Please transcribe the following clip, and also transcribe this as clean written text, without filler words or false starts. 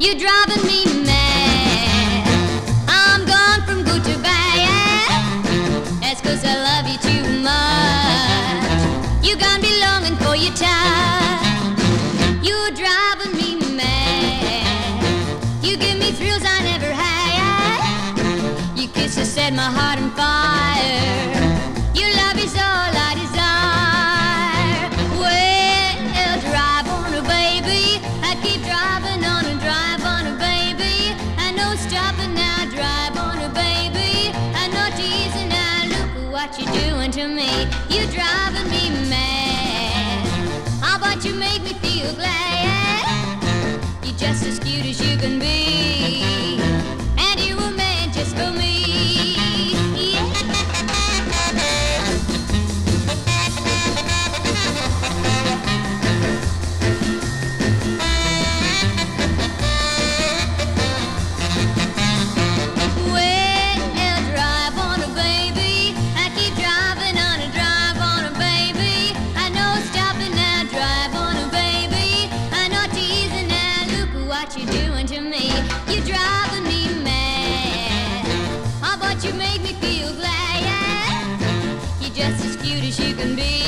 You're driving me mad. I'm gone from good to bad. That's 'cause I love you too much. You're gonna be longing for your time. You're driving me mad. You give me thrills I never had. Your kisses set my heart on fire. Your love is all I desire. Well, drive on, baby. I keep driving on and drive on, baby. I know stopping now. Drive on, baby. I know teasing now. Look what you're doing to me. You're driving me mad. How about you make me feel glad? You're just as cute as you can be. And you were meant just for me. You're doing to me, you're driving me mad. How about you make me feel glad? You're just as cute as you can be.